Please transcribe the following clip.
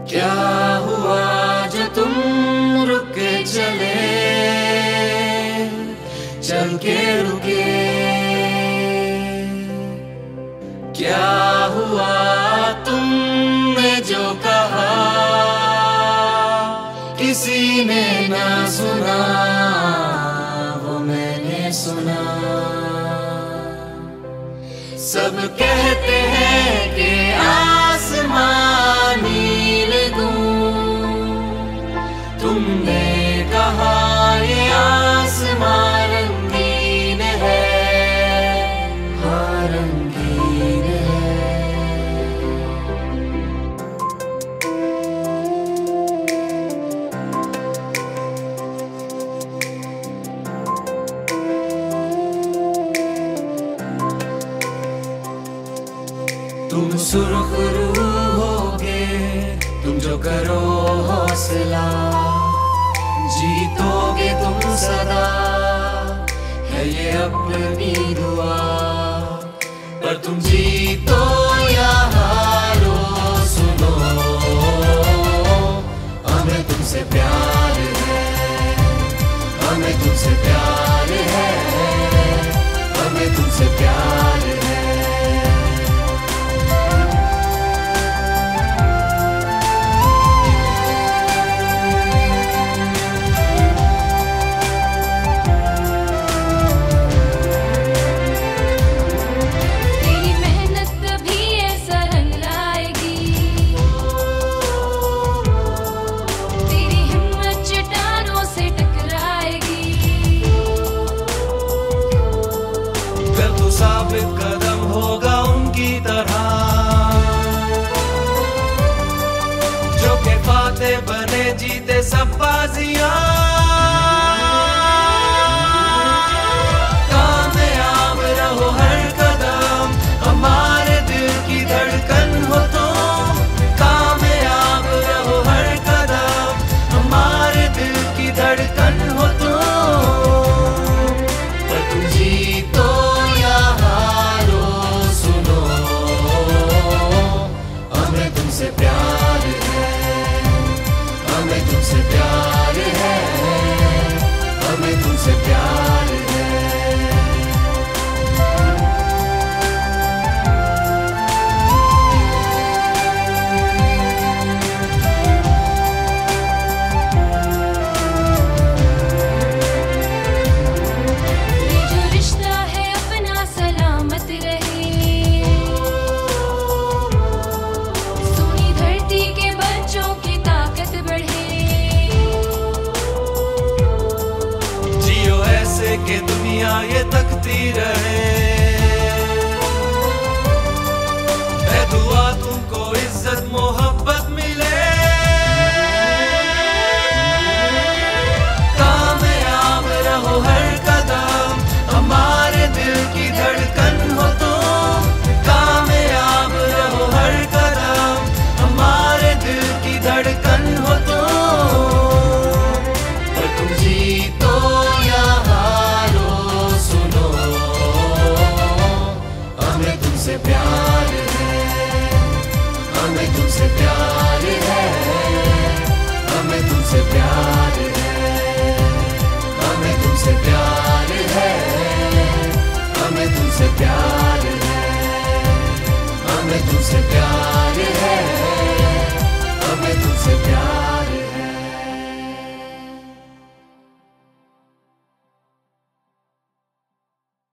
क्या हुआ जो तुम रुक के चले, चल के रुके? क्या हुआ तुमने जो कहा, किसी ने ना सुना, वो मैंने सुना। सब कहते हैं कि आसमान नील दूं, तुमने कहा ये आसमान रंगीन है, हाँ रंगीन है। तुम सुर्ख रूह होगे, तुम जो करो हौसला, जीतोगे तुम सदा, है ये अपनी दुआ। पर तुम जीतो या हारो सुनो, हमें तुमसे प्यार है, हमें तुमसे प्यार है, हमें तुमसे प्यार है। साबित कदम होगा उनकी तरह, जो के फाते बने जीते सब बाजियां। कामयाब रहो हर कदम, हमारे दिल की धड़कन हो तुम। कामयाब रहो हर कदम, हमारे दिल की धड़कन हो तुम। पर तुम जीतो तुमसे प्यार है, हमें तुमसे प्यार है, हमें तुमसे प्यार है। ये जो रिश्ता है अपना सलामत रहे, की ताकत बढ़े। जियो ऐसे के दुनिया ये तकती रहे,